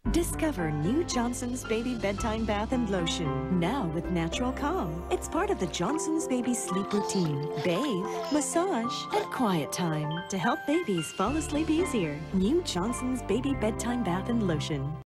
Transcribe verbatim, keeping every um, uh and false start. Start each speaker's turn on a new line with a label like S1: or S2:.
S1: Discover new Johnson's Baby Bedtime Bath and Lotion, now with natural calm. It's part of the Johnson's Baby sleep routine. Bathe, massage, and quiet time to help babies fall asleep easier. New Johnson's Baby Bedtime Bath and Lotion.